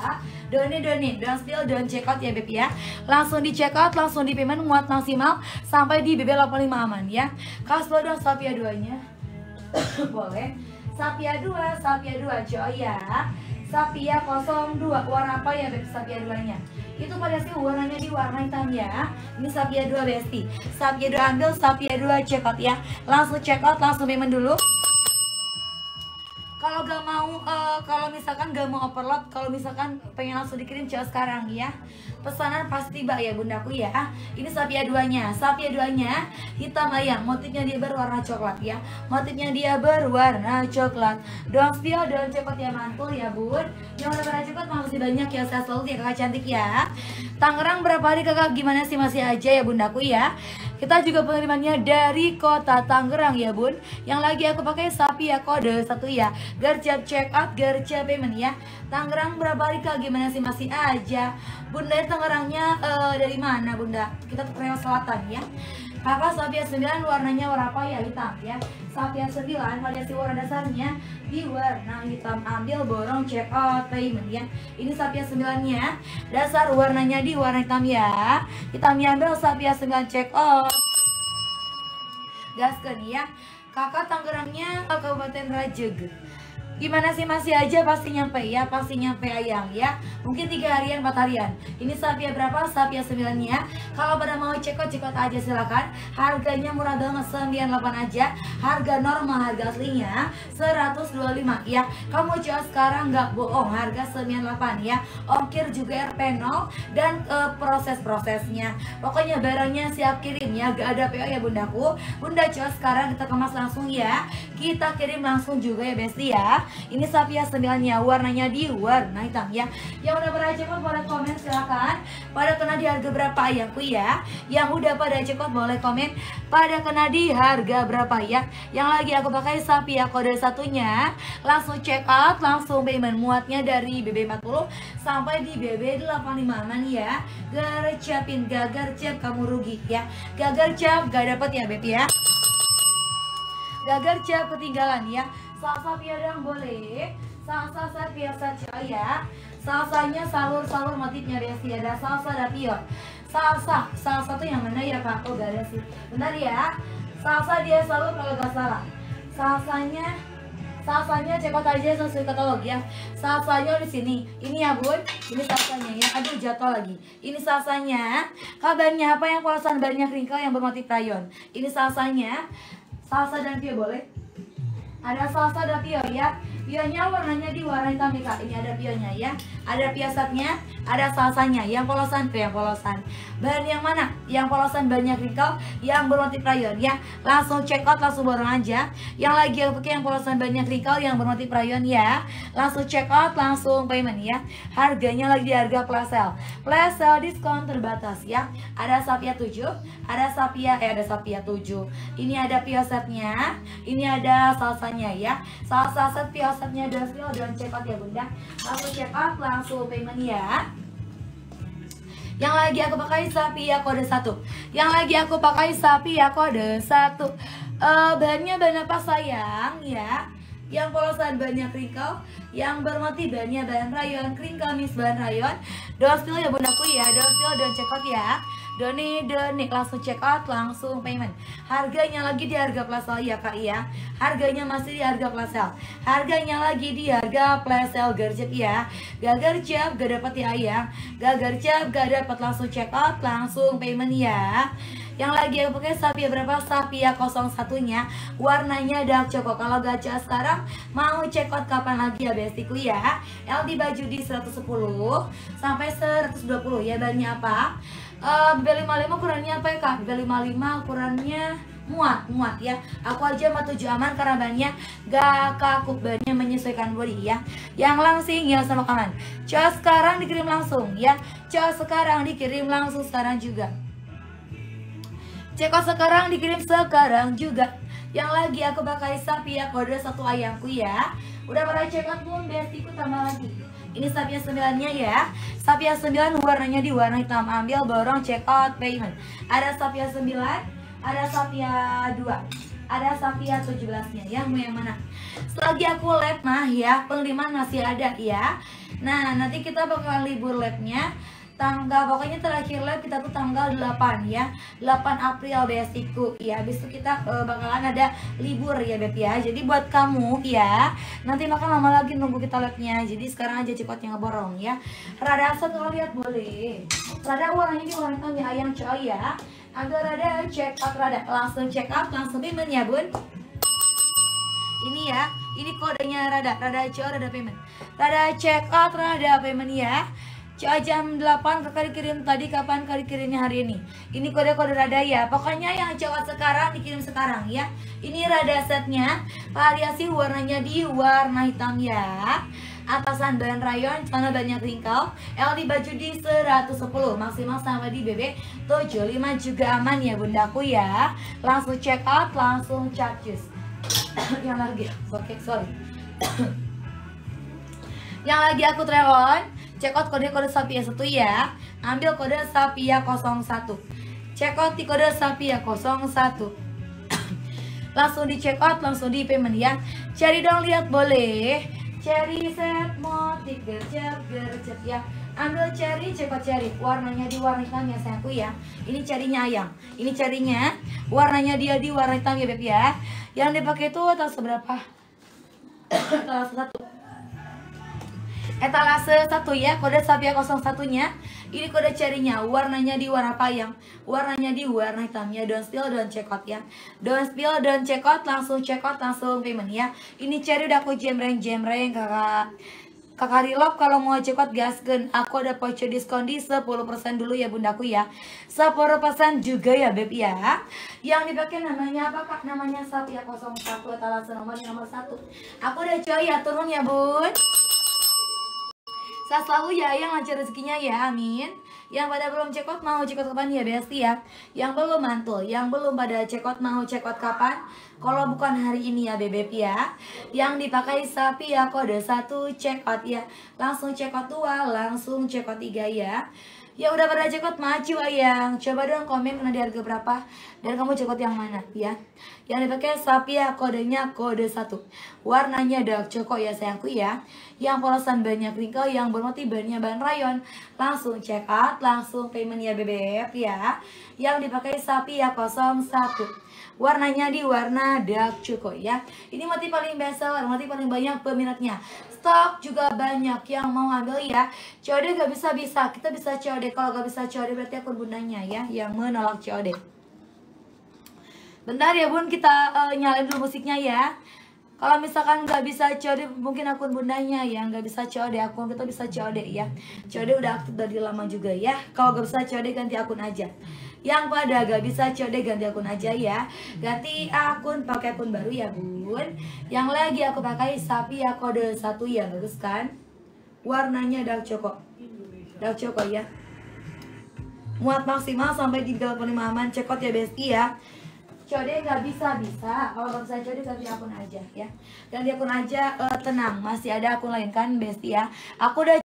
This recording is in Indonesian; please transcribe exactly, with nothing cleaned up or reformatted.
Doni doni, don't spill, don't check out ya Beb ya. Langsung di check out, langsung di payment muat maksimal sampai di B B delapan puluh lima aman ya. Kasih dong Sapia dua-nya. Boleh. Sapia dua, Sapia dua coy ya. Sapia nol dua, warna apa ya Beb Sapia dua-nya? Itu pada sih warnanya di warna hitam ya. Ini Sapia dua Besti. Sapia dua ambil, Sapia dua check out ya. Langsung check out, langsung payment dulu. Kalau gak mau, uh, kalau misalkan gak mau overload, kalau misalkan pengen langsung dikirim coba sekarang ya. Pesanan pasti tiba ya bundaku ya. Ini Sapia dua-nya, Sapia dua-nya hitam ayam, motifnya dia berwarna coklat ya. Motifnya dia berwarna coklat. Don't spill, don't cepet ya mantul ya bun. Yang udah pada cepet makasih banyak ya, sehat selalu ya kakak cantik ya. Tangerang berapa hari kakak, gimana sih masih aja ya bundaku ya. Kita juga pengirimannya dari kota Tangerang ya bun. Yang lagi aku pakai Sapia kode satu ya. Gercep check out, gercep payment ya. Tangerang berapa hari kak, gimana sih masih aja. Bunda Tangerangnya uh, dari mana bunda? Kita ke Riau Selatan ya. Kakak Sapia sembilan warnanya warna apa ya? Hitam ya. Sapia sembilan variasi warna dasarnya di warna hitam. Ambil borong check out payment ya. Ini Sapia sembilan nya. Dasar warnanya di warna hitam ya. Hitamnya ambil Sapia sembilan check out. Gaskan ya. Kakak Tangerangnya Kabupaten Rajeg. Gimana sih masih aja, pasti nyampe ya, pasti nyampe ayang ya. Mungkin tiga harian, empat harian. Ini Sapia berapa? Sapia sembilan nya. Kalau pada mau cekot, cekot aja silakan. Harganya murah banget, sembilan puluh delapan aja. Harga normal, harga aslinya seratus dua puluh lima ya. Kamu coba sekarang nggak bohong, harga sembilan puluh delapan ya. Ongkir juga R P nol dan uh, proses-prosesnya. Pokoknya barangnya siap kirim ya, gak ada P O ya bundaku. Bunda coba sekarang kita kemas langsung ya. Kita kirim langsung juga ya Besti ya. Ini Sapia sembilan nya, warnanya di warna hitam ya. Yang udah pada cekot boleh komen silakan. Pada kena di harga berapa ayahku ya. Yang udah pada cekot boleh komen pada kena di harga berapa ya. Yang lagi aku pakai Sapia kode satunya. Langsung check out, langsung payment. Muatnya dari B B empat puluh sampai di B B delapan puluh lima aman ya. Gercepin, gak gercep kamu rugi ya. Gak gercep gak dapet ya Beb ya. Gak gercep ketinggalan ya. Salsa piadang boleh, salsa Sapia saja ya. Salsanya salur-salur motifnya Besti, ada salsa ada pior. Salsa, salsa tuh yang mana ya kak? Oh gak ada sih. Bentar ya. Salsa dia salur kalau gak salah. Salsanya, salsanya cekot aja sesuai katalog ya. Salsanya di sini. Ini ya bun, ini salsanya ya. Aduh jatuh lagi. Ini salsanya. Kabarnya apa yang polosan banyak wrinkle yang bermotif rayon. Ini salsanya. Salsa dan pio boleh. Ada salsa, ada pio ya. Pionya warnanya di warna hitam nih kak. Ini ada pionya ya. Ada piosatnya, ada salsanya. Yang polosan tuh yang polosan. Bahan yang mana? Yang polosan banyak wrinkle, yang bermotif rayon ya. Langsung check out, langsung borong aja. Yang lagi aku pakai yang polosan banyak wrinkle, yang bermotif rayon ya. Langsung check out, langsung payment ya. Harganya lagi di harga flash sale. Flash sale diskon terbatas ya. Ada Sapia tujuh, ada Sapia eh ada Sapia tujuh. Ini ada piosatnya, ini ada salsanya ya. Salsa set piosatnya dan skill dan check out ya bunda. Langsung check out, langsung payment ya. Yang lagi aku pakai Sapia kode satu. Yang lagi aku pakai Sapia kode satu. Uh, bahannya bahan apa sayang ya? Yang polosan banyak wrinkle, yang bermotif bahannya bahan rayon, kering kamis bahan rayon. Dospil ya bundaku ya, dospil dan check out ya. Doni doni langsung check out, langsung payment. Harganya lagi di harga flash sale ya kak ya. Harganya masih di harga flash sale. Harganya lagi di harga flash sale gercep ya. Gak gercep gak dapat ya ayang. Gak gercep gak dapat, langsung check out, langsung payment ya. Yang lagi aku pakai Sapia berapa? Sapia nol satu nya. Warnanya dark coko. Kalau gacha sekarang mau check out kapan lagi ya bestiku ya. L di baju di seratus sepuluh sampai seratus dua puluh ya. Bahannya apa? Uh, B B lima puluh lima ukurannya apa ya kak? B B lima puluh lima ukurannya muat, muat ya. Aku aja sama tujuh aman karena bannya gak kaku, bannya menyesuaikan body ya. Yang langsing ya sama kawan. Coba sekarang dikirim langsung ya. Coba sekarang dikirim langsung sekarang juga. Ceko sekarang dikirim sekarang juga. Yang lagi aku pakai Sapia kode satu ayangku ya. Udah pada check out pun bestiku tambah lagi. Ini Sapia sembilan nya ya. Sapia sembilan warnanya di warna hitam. Ambil borong check out payment. Ada Sapia sembilan, ada Sapia dua. Ada Sapia tujuh belas-nya ya, mau yang mana? Selagi aku lab mah ya, pengiriman masih ada ya. Nah, nanti kita bakal libur labnya. Tanggal, pokoknya terakhir lab kita tuh tanggal delapan ya, delapan April besiku ya. Habis itu kita uh, bakalan ada libur ya Beb ya. Jadi buat kamu ya, nanti makan lama lagi nunggu kita labnya. Jadi sekarang aja cepatnya ngeborong ya. Rada satu kalau lihat boleh. Rada warnanya ini warna hitam ya ayang coy ya. Agak rada check out, rada langsung check out, langsung payment ya bun. Ini ya, ini kodenya rada, rada coy, rada payment. Rada check out, rada payment ya. Coba jam delapan kakak dikirim tadi, kapan kakak dikirimnya hari ini? Ini kode-kode rada ya. Pokoknya yang cowok sekarang dikirim sekarang ya. Ini rada setnya, variasi warnanya di warna hitam ya. Atasan dan rayon, celana banyak ringkau. L di baju di seratus sepuluh, maksimal sama di B B tujuh puluh lima juga aman ya bundaku ya. Langsung check out, langsung charges. Yang lagi, oke okay, sorry. Yang lagi aku trail check out kode-kode Sapia satu ya. Ambil kode Sapia nol satu. Check out di kode Sapia nol satu. Langsung di check out, langsung di payment ya. Cari dong, lihat boleh. Cherry set motif gercep gercep ya. Ambil cherry, check out cherry. Warnanya di warna hitam ya sayangku ya. Ini cherrynya ayang. Ini cherrynya. Warnanya dia di warna hitam ya Beb ya. Yang dipakai itu tanggal seberapa? Tanggal satu. Etalase satu ya, kode Sapia nol satu-nya. Ini kode cherry-nya, warnanya di warna payang, warnanya di warna hitamnya. Don't spill, don't check out ya. Don't spill, don't check out, langsung check out, langsung payment ya. Ini cherry udah aku jemreng jemreng kakak. Kakak Rilop kalau mau check out gasken, aku ada voucher diskon di sepuluh persen dulu ya bundaku ya. sepuluh persen juga ya Beb ya. Yang dipakai namanya apa Kak? Namanya Sapia nol satu, etalase nomornya nomor satu. Aku udah coy ya, turun ya bun. Saya selalu ya yang lancar rezekinya ya, amin. Yang pada belum check out mau check out kapan ya Besti ya. Yang belum mantul, yang belum pada check out mau check out kapan? Kalau bukan hari ini ya Bebep ya. Yang dipakai Sapia kode satu check out ya. Langsung check out dua, langsung check out tiga ya. Ya udah pada check out maju ayang. Coba dong komen kena di harga berapa dan kamu check out yang mana ya. Yang dipakai Sapia kodenya kode satu. Warnanya dark coko ya sayangku ya. Yang polosan banyak wrinkle, yang bermotif bannya bahan rayon. Langsung check out, langsung payment ya Bebep ya. Yang dipakai Sapia nol satu. Warnanya di warna dark coko ya. Ini motif paling bestseller, motif paling banyak peminatnya. Stok juga banyak yang mau ambil ya. C O D gak bisa-bisa, kita bisa C O D. Kalau gak bisa C O D berarti akun bundanya ya yang menolak C O D. Bentar ya bun, kita uh, nyalain dulu musiknya ya. Kalau misalkan nggak bisa C O D mungkin akun bundanya ya, nggak bisa C O D, akun kita bisa C O D ya. C O D udah aktif dari lama juga ya. Kalau nggak bisa C O D ganti akun aja. Yang pada gak bisa C O D ganti akun aja ya. Ganti akun pakai akun baru ya bun. Yang lagi aku pakai Sapia kode satu ya, bagus kan? Warnanya dark coko. Dark coko ya. Muat maksimal sampai di tiga puluh lima aman, check out ya Besti ya. C O D nggak bisa-bisa, kalau nggak bisa C O D ganti akun aja ya. Ganti akun aja, uh, tenang, masih ada akun lain kan Besti ya. Aku udah